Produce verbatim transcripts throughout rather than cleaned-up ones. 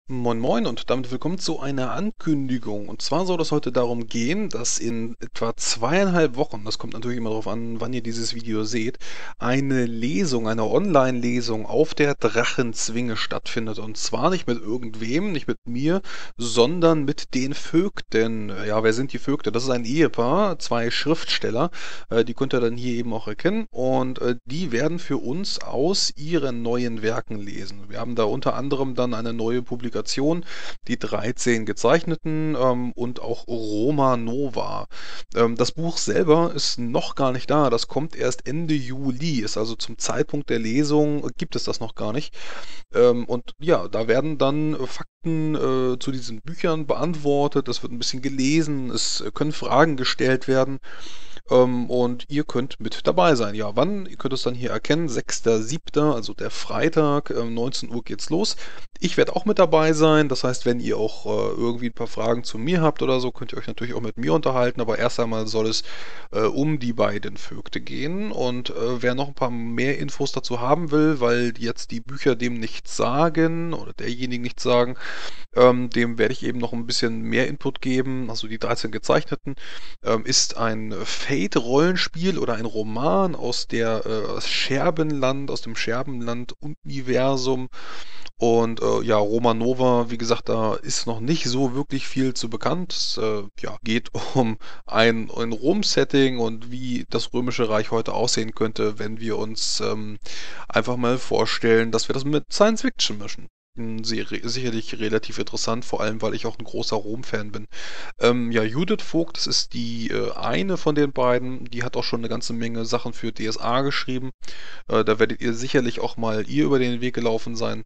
Moin Moin und damit willkommen zu einer Ankündigung. Und zwar soll es heute darum gehen, dass in etwa zweieinhalb Wochen, das kommt natürlich immer darauf an, wann ihr dieses Video seht, eine Lesung, eine Online-Lesung auf der Drachenzwinge stattfindet. Und zwar nicht mit irgendwem, nicht mit mir, sondern mit den Vögten. Ja, wer sind die Vögte? Das ist ein Ehepaar, zwei Schriftsteller, äh, die könnt ihr dann hier eben auch erkennen. Und äh, die werden für uns aus ihren neuen Werken lesen. Wir haben da unter anderem dann eine neue Publikation, die dreizehn Gezeichneten ähm, und auch Roma Nova. Ähm, das Buch selber ist noch gar nicht da, das kommt erst Ende Juli, ist also zum Zeitpunkt der Lesung, äh, gibt es das noch gar nicht. Ähm, und ja, da werden dann äh, Fakten äh, zu diesen Büchern beantwortet, es wird ein bisschen gelesen, es äh, können Fragen gestellt werden. Ähm, und ihr könnt mit dabei sein. Ja, wann? Ihr könnt es dann hier erkennen. sechster siebter, also der Freitag, ähm, neunzehn Uhr geht's los. Ich werde auch mit dabei sein. Das heißt, wenn ihr auch äh, irgendwie ein paar Fragen zu mir habt oder so, könnt ihr euch natürlich auch mit mir unterhalten. Aber erst einmal soll es äh, um die beiden Vögte gehen. Und äh, wer noch ein paar mehr Infos dazu haben will, weil jetzt die Bücher dem nichts sagen oder derjenigen nichts sagen, ähm, dem werde ich eben noch ein bisschen mehr Input geben. Also die dreizehn Gezeichneten ähm, ist ein Fate-Rollenspiel oder ein Roman aus der äh, aus Scherbenland, aus dem Scherbenland-Universum. Und äh, ja, Roma Nova, wie gesagt, da ist noch nicht so wirklich viel zu bekannt. Es äh, ja, geht um ein, ein Rom-Setting und wie das Römische Reich heute aussehen könnte, wenn wir uns ähm, einfach mal vorstellen, dass wir das mit Science Fiction mischen. Hm, seri- Sicherlich relativ interessant, vor allem weil ich auch ein großer Rom-Fan bin. Ähm, ja, Judith Vogt, das ist die äh, eine von den beiden, die hat auch schon eine ganze Menge Sachen für D S A geschrieben. Äh, da werdet ihr sicherlich auch mal ihr über den Weg gelaufen sein.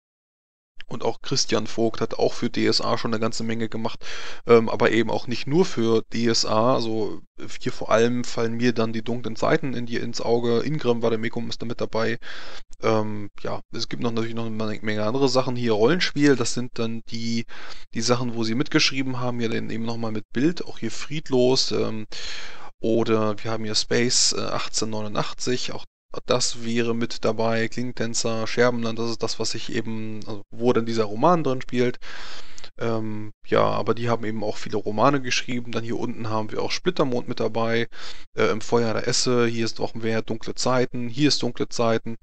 Und auch Christian Vogt hat auch für D S A schon eine ganze Menge gemacht, ähm, aber eben auch nicht nur für D S A. Also hier vor allem fallen mir dann die dunklen Seiten in die, ins Auge. Ingram Vademecum ist da mit dabei. Ähm, ja, es gibt noch natürlich noch eine Menge andere Sachen. Hier Rollenspiel, das sind dann die, die Sachen, wo sie mitgeschrieben haben, ja dann eben nochmal mit Bild, auch hier Friedlos. Ähm, oder wir haben hier Space äh, achtzehnhundertneunundachtzig, auch das wäre mit dabei. Klingtänzer, Scherbenland, das ist das, was ich eben, also wo dann dieser Roman drin spielt. Ähm, ja, aber die haben eben auch viele Romane geschrieben. Dann hier unten haben wir auch Splittermond mit dabei. Äh, Im Feuer der Esse, hier ist auch mehr Dunkle Zeiten, hier ist Dunkle Zeiten.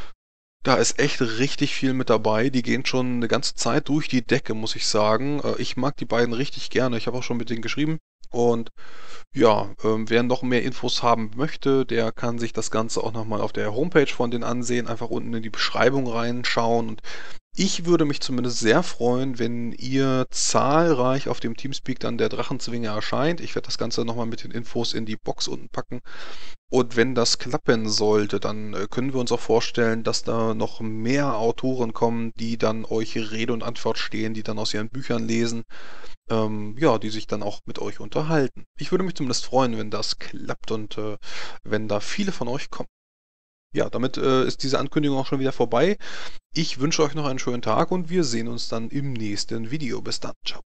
Da ist echt richtig viel mit dabei. Die gehen schon eine ganze Zeit durch die Decke, muss ich sagen. Äh, ich mag die beiden richtig gerne. Ich habe auch schon mit denen geschrieben. Und ja, ähm, wer noch mehr Infos haben möchte, der kann sich das Ganze auch nochmal auf der Homepage von denen ansehen. Einfach unten in die Beschreibung reinschauen. Und ich würde mich zumindest sehr freuen, wenn ihr zahlreich auf dem Teamspeak dann der Drachenzwinge erscheint. Ich werde das Ganze nochmal mit den Infos in die Box unten packen. Und wenn das klappen sollte, dann äh, können wir uns auch vorstellen, dass da noch mehr Autoren kommen, die dann euch Rede und Antwort stehen, die dann aus ihren Büchern lesen, ähm, ja, die sich dann auch mit euch unterhalten. Ich würde mich zumindest freuen, wenn das klappt und äh, wenn da viele von euch kommen. Ja, damit äh, ist diese Ankündigung auch schon wieder vorbei. Ich wünsche euch noch einen schönen Tag und wir sehen uns dann im nächsten Video. Bis dann. Ciao.